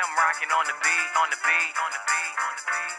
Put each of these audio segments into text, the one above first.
I'm rocking on the beat, on the beat, on the beat, on the beat.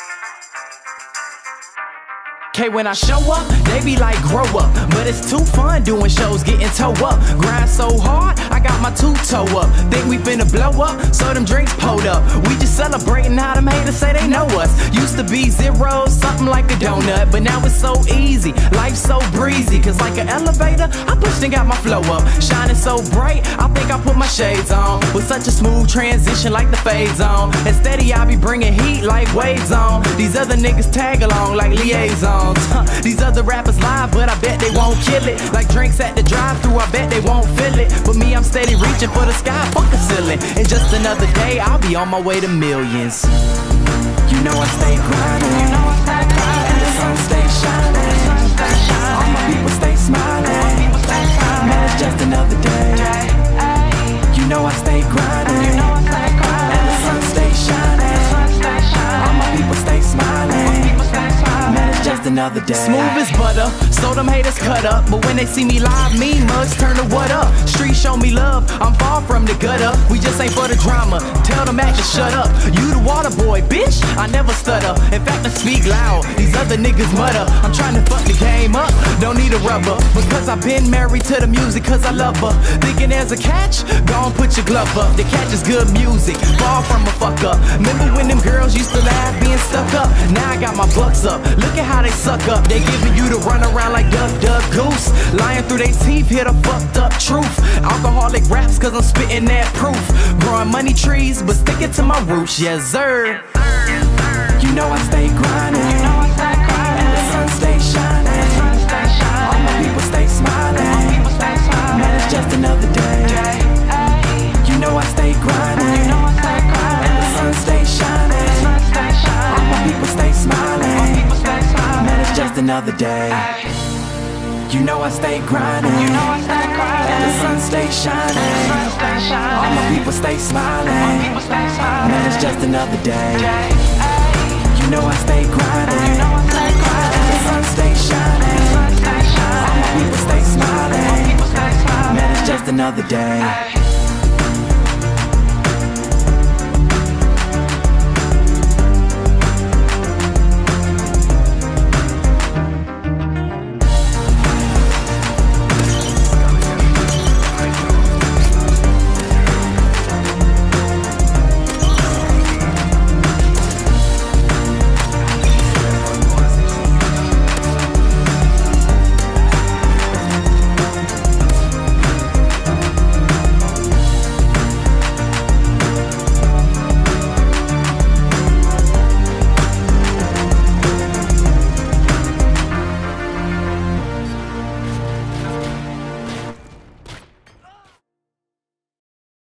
Okay, when I show up, they be like, grow up. But it's too fun doing shows, getting toe up. Grind so hard, I got my two-toe up. Think we finna blow up, so them drinks pulled up. We just celebrating how them haters say they know us. Used to be zero, something like a donut. But now it's so easy, life's so breezy. Cause like an elevator, I pushed and got my flow up. Shining so bright, I think I put my shades on. With such a smooth transition like the fades on. And steady I be bringing heat like waves on. These other niggas tag along like liaisons. These other rappers lie, but I bet they won't kill it. Like drinks at the drive-thru, I bet they won't feel it. But me, I'm steady reaching for the sky, fuck a ceiling. It's just another day, I'll be on my way to millions. You know I stay grinding, and the sun stay shining. All my people stay smiling. Man, it's just another day. You know I stay grinding, and the sun stay shining. All my people stay smiling. Man, it's just another day. Smooth as butter, so them haters cut up. But when they see me live, mean mugs turn to what up. Street show me love, I'm far from the gutter. We just ain't for the drama, tell them actors shut up. You the water boy, bitch, I never stutter. In fact, I speak loud, these other niggas mutter. I'm trying to fuck the game up, don't need a rubber. Because I've been married to the music, cause I love her. Thinking there's a catch? Go on, put your glove up. The catch is good music, far from a fuck up. Remember when them girls used to laugh being stuck up? Now I got my bucks up, look at how they suck up. They giving you to run around like duck, duck, goose. Lying through their teeth, hear the fucked up truth. Alcoholic raps cause I'm spitting that proof. Growing money trees, but sticking to my roots, yes sir. You know I stay grinding, and the sun stay shining. All my people stay smiling. Man, it's just another day. You know I stay grinding, and the sun stay shining. All my people stay smiling. Man, it's just another day. You know I stay grinding, and the sun stay shining. All my people stay smiling. Man, it's just another day. You know I stay grinding, and the sun stay shining. All my people stay smiling. Man, it's just another day.